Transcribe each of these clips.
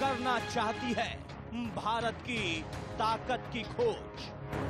करना चाहती है भारत की ताकत की खोज।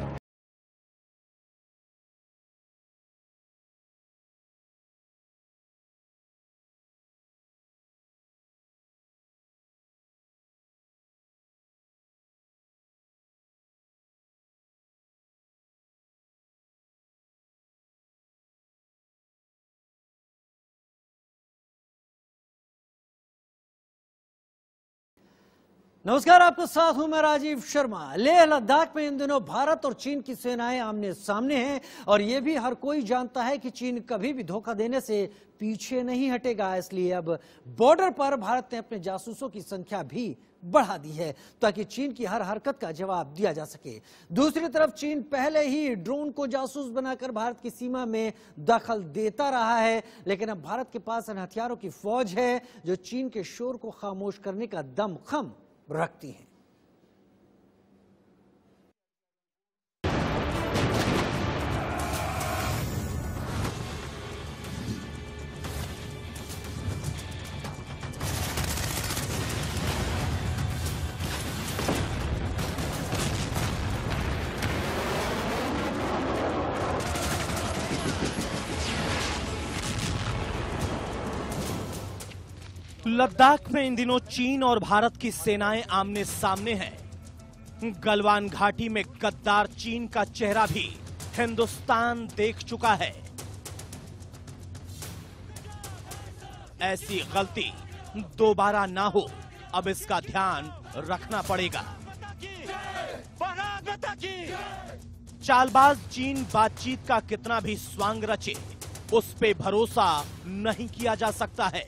नमस्कार, आपके साथ हूं मैं राजीव शर्मा। लेह लद्दाख में इन दिनों भारत और चीन की सेनाएं आमने सामने हैं और यह भी हर कोई जानता है कि चीन कभी भी धोखा देने से पीछे नहीं हटेगा। इसलिए अब बॉर्डर पर भारत ने अपने जासूसों की संख्या भी बढ़ा दी है ताकि चीन की हर हरकत का जवाब दिया जा सके। दूसरी तरफ चीन पहले ही ड्रोन को जासूस बनाकर भारत की सीमा में दखल देता रहा है, लेकिन अब भारत के पास इन हथियारों की फौज है जो चीन के शोर को खामोश करने का दमखम रखती हैं। लद्दाख में इन दिनों चीन और भारत की सेनाएं आमने सामने हैं। गलवान घाटी में गद्दार चीन का चेहरा भी हिंदुस्तान देख चुका है। ऐसी गलती दोबारा ना हो, अब इसका ध्यान रखना पड़ेगा। चालबाज चीन बातचीत का कितना भी स्वांग रचे, उस पे भरोसा नहीं किया जा सकता है।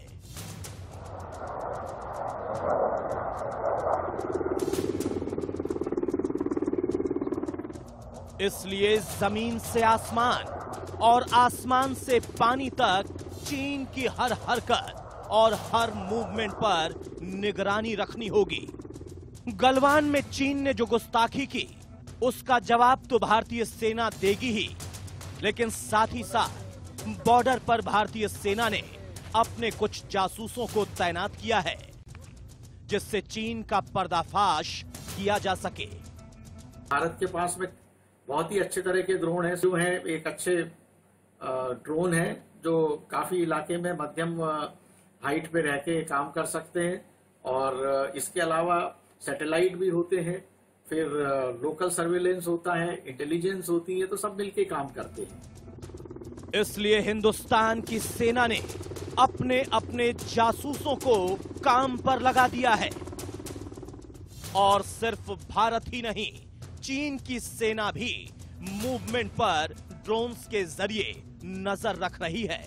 इसलिए जमीन से आसमान और आसमान से पानी तक चीन की हर हरकत और हर मूवमेंट पर निगरानी रखनी होगी। गलवान में चीन ने जो गुस्ताखी की, उसका जवाब तो भारतीय सेना देगी ही, लेकिन साथ ही साथ बॉर्डर पर भारतीय सेना ने अपने कुछ जासूसों को तैनात किया है, जिससे चीन का पर्दाफाश किया जा सके। भारत के पास में बहुत ही अच्छे तरह के ड्रोन हैं, जो हैं एक अच्छे ड्रोन है जो काफी इलाके में मध्यम हाइट पे रह के काम कर सकते हैं, और इसके अलावा सैटेलाइट भी होते हैं, फिर लोकल सर्वेलेंस होता है, इंटेलिजेंस होती है, तो सब मिलके काम करते हैं। इसलिए हिंदुस्तान की सेना ने अपने अपने जासूसों को काम पर लगा दिया है, और सिर्फ भारत ही नहीं, चीन की सेना भी मूवमेंट पर ड्रोन्स के जरिए नजर रख रही है।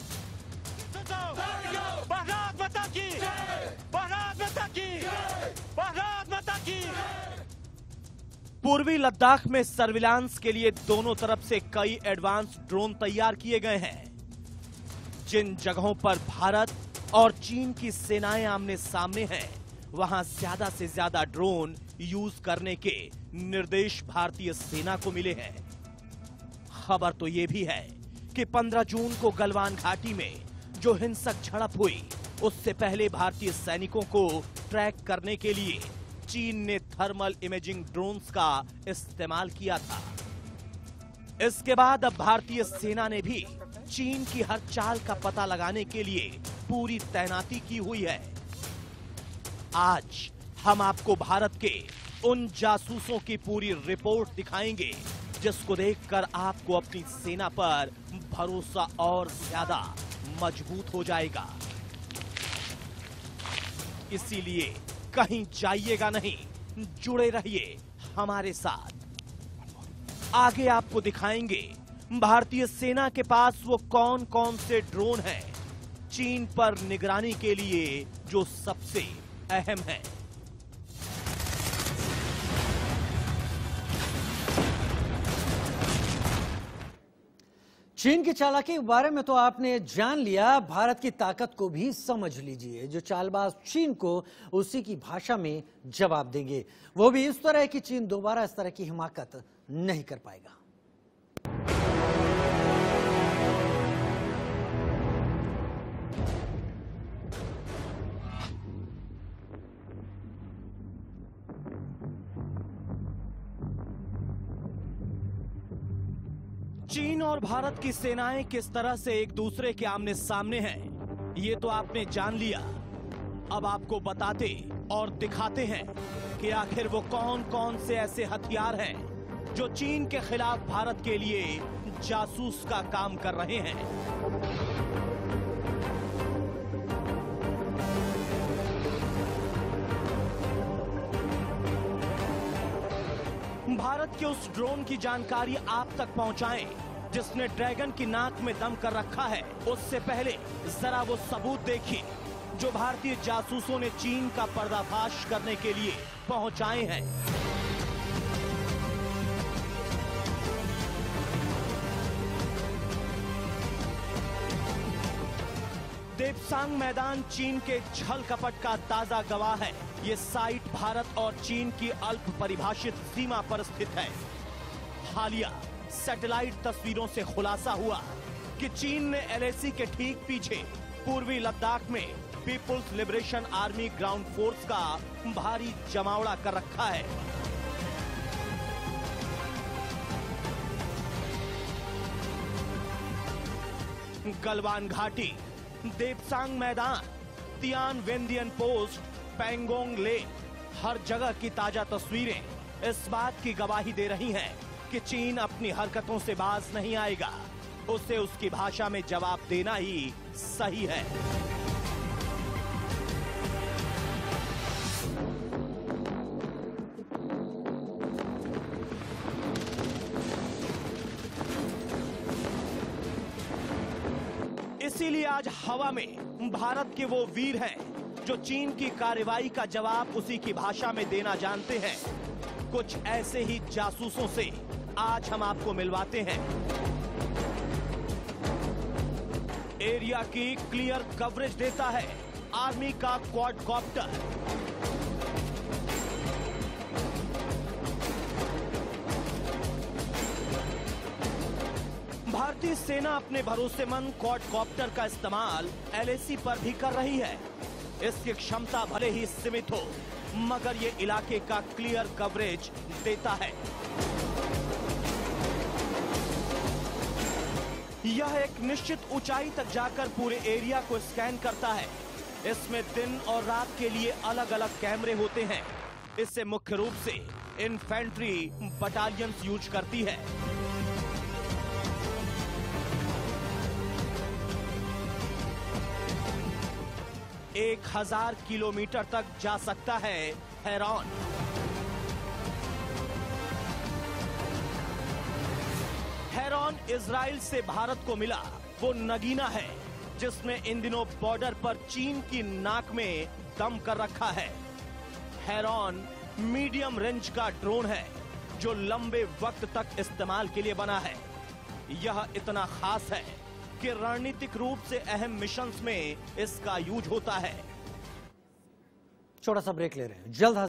पूर्वी लद्दाख में सर्विलांस के लिए दोनों तरफ से कई एडवांस ड्रोन तैयार किए गए हैं। जिन जगहों पर भारत और चीन की सेनाएं आमने सामने हैं, वहां ज्यादा से ज्यादा ड्रोन यूज करने के निर्देश भारतीय सेना को मिले हैं। खबर तो यह भी है कि 15 जून को गलवान घाटी में जो हिंसक झड़प हुई, उससे पहले भारतीय सैनिकों को ट्रैक करने के लिए चीन ने थर्मल इमेजिंग ड्रोन्स का इस्तेमाल किया था। इसके बाद अब भारतीय सेना ने भी चीन की हर चाल का पता लगाने के लिए पूरी तैनाती की हुई है। आज हम आपको भारत के उन जासूसों की पूरी रिपोर्ट दिखाएंगे, जिसको देखकर आपको अपनी सेना पर भरोसा और ज्यादा मजबूत हो जाएगा। इसीलिए कहीं जाइएगा नहीं, जुड़े रहिए हमारे साथ। आगे आपको दिखाएंगे भारतीय सेना के पास वो कौन कौन से ड्रोन हैं चीन पर निगरानी के लिए जो सबसे अहम है। चीन की चालाकी के बारे में तो आपने जान लिया, भारत की ताकत को भी समझ लीजिए। जो चालबाज चीन को उसी की भाषा में जवाब देंगे, वो भी इस तरह कि चीन दोबारा इस तरह की हिमाकत नहीं कर पाएगा। चीन और भारत की सेनाएं किस तरह से एक दूसरे के आमने सामने हैं, ये तो आपने जान लिया। अब आपको बताते और दिखाते हैं कि आखिर वो कौन कौन से ऐसे हथियार हैं जो चीन के खिलाफ भारत के लिए जासूस का काम कर रहे हैं। भारत के उस ड्रोन की जानकारी आप तक पहुंचाएं जिसने ड्रैगन की नाक में दम कर रखा है। उससे पहले जरा वो सबूत देखिए जो भारतीय जासूसों ने चीन का पर्दाफाश करने के लिए पहुंचाए हैं। देपसांग मैदान चीन के छल कपट का ताजा गवाह है। ये साइट भारत और चीन की अल्प परिभाषित सीमा पर स्थित है। हालिया सैटेलाइट तस्वीरों से खुलासा हुआ कि चीन ने एलएसी के ठीक पीछे पूर्वी लद्दाख में People's Liberation Army ground force का भारी जमावड़ा कर रखा है। गलवान घाटी, देपसांग मैदान, Tianwendian post, Pangong lake, हर जगह की ताजा तस्वीरें इस बात की गवाही दे रही हैं कि चीन अपनी हरकतों से बाज नहीं आएगा। उसे उसकी भाषा में जवाब देना ही सही है। इसीलिए आज हवा में भारत के वो वीर हैं जो चीन की कार्रवाई का जवाब उसी की भाषा में देना जानते हैं। कुछ ऐसे ही जासूसों से आज हम आपको मिलवाते हैं। एरिया की क्लियर कवरेज देता है आर्मी का क्वाडकॉप्टर। भारतीय सेना अपने भरोसेमंद क्वाडकॉप्टर का इस्तेमाल एलएसी पर भी कर रही है। इसकी क्षमता भले ही सीमित हो मगर ये इलाके का क्लियर कवरेज देता है। यह एक निश्चित ऊंचाई तक जाकर पूरे एरिया को स्कैन करता है। इसमें दिन और रात के लिए अलग अलग कैमरे होते हैं। इससे मुख्य रूप से इन्फेंट्री बटालियंस यूज करती है। एक 1000 किलोमीटर तक जा सकता है हेरॉन। हेरॉन इजराइल से भारत को मिला वो नगीना है जिसने इन दिनों बॉर्डर पर चीन की नाक में दम कर रखा है। हेरॉन मीडियम रेंज का ड्रोन है जो लंबे वक्त तक इस्तेमाल के लिए बना है। यह इतना खास है कि रणनीतिक रूप से अहम मिशंस में इसका यूज होता है। छोटा सा ब्रेक ले रहे हैं, जल्द